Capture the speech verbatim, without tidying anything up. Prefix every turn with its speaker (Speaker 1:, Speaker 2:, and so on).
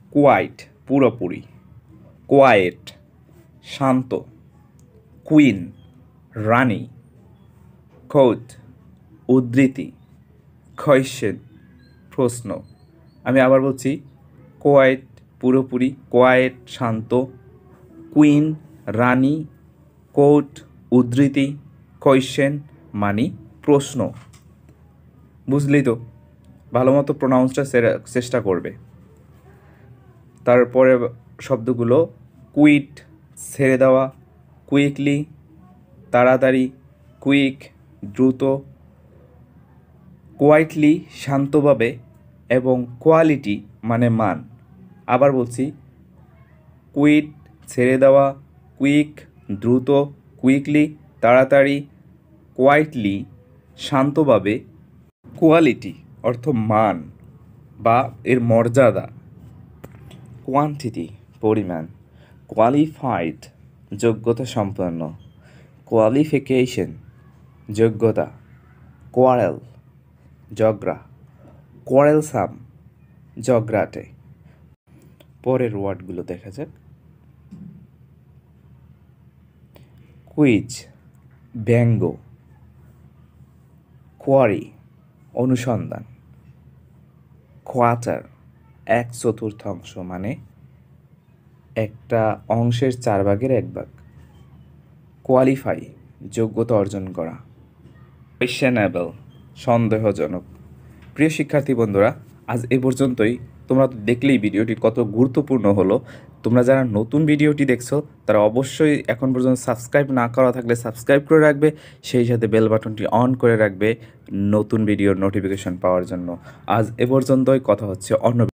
Speaker 1: Quite পুরোপুরি, quite শান্ত, queen রানী, কোট উদ্ধৃতি, কোয়েশ্চেন প্রশ্ন। আমি আবার বলছি, কোয়াইট পুরোপুরি, কোয়াইট শান্ত, কুইন রানী, কোট উদ্ধৃতি, কোয়েশ্চেন মানে প্রশ্ন। বুঝলি তো? ভালো মতো প্রোনাউন্সটা চেষ্টা করবে। তারপরে শব্দগুলো কুইট ছেড়ে দেওয়া, কুইকলি তাড়াতাড়ি, কুইক দ্রুত, কোয়াইটলি শান্তভাবে এবং কোয়ালিটি মানে মান। আবার বলছি, কুইট ছেড়ে দেওয়া, কুইক দ্রুত, কুইকলি তাড়াতাড়ি, কোয়াইটলি শান্তভাবে, কোয়ালিটি অর্থ মান বা এর মর্যাদা, কোয়ান্টিটি পরিমাণ, কোয়ালিফাইড যোগ্যতা সম্পন্ন, কোয়ালিফিকেশন যোগ্যতা, কোয়ারেল ঝগড়া, কোয়ারেলসাম ঝগড়াটে। পরের ওয়ার্ডগুলো দেখা যাক। কুইজ ব্যঙ্গ, কোয়ারি অনুসন্ধান, কোয়ার্টার এক চতুর্থাংশ মানে একটা অংশের চার ভাগের এক ভাগ, কোয়ালিফাই যোগ্যতা অর্জন করা, কোয়েশ্চেনেবল সন্দেহজনক। প্রিয় শিক্ষার্থী বন্ধুরা, আজ এ পর্যন্তই। তোমরা তো দেখলেই ভিডিওটি কত গুরুত্বপূর্ণ হলো। তোমরা যারা নতুন ভিডিওটি দেখছো তারা অবশ্যই এখন পর্যন্ত সাবস্ক্রাইব না করা থাকলে সাবস্ক্রাইব করে রাখবে, সেই সাথে বেল বাটনটি অন করে রাখবে নতুন ভিডিওর নোটিফিকেশন পাওয়ার জন্য। আজ এ পর্যন্তই, কথা হচ্ছে অন্য